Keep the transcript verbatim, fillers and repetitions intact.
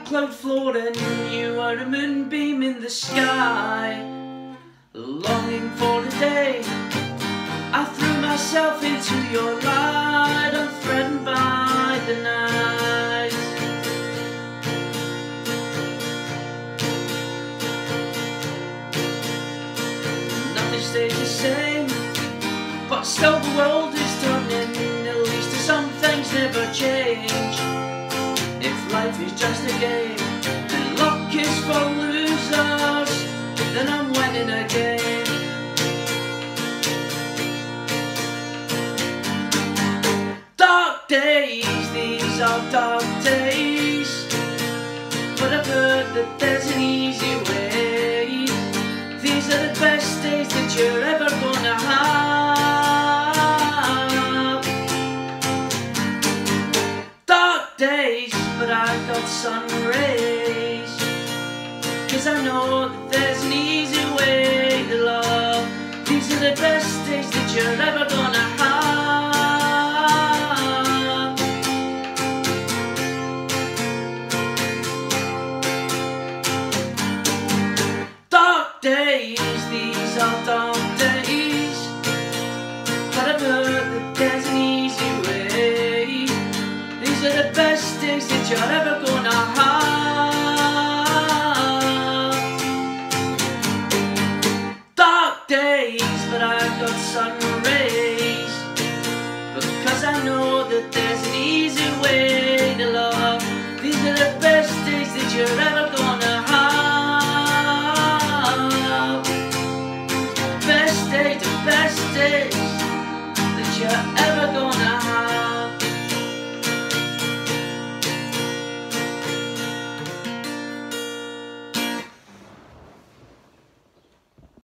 cloud floating, you are a moonbeam in the sky. Longing for the day I threw myself into your light, unthreatened by the night. Nothing stays the same, but still the world is turning. At least some things never change. If life is just a game and luck is for losers, then I'm winning again. Dark days, these are dark days, but I've heard that there's an easy way. These are the best days that you're ever gonna have. Dark days, but I've got sun rays, 'cause I know that there's an easy way to love. These are the best days that you're ever gonna have. Dark days, these are dark days, but I've heard that there's an easy way. These are the best days that you're ever gonna have. Dark days, but I've got sun rays, because I know that there's an easy way to love. These are the best days that you're ever gonna have. Best day, the best day.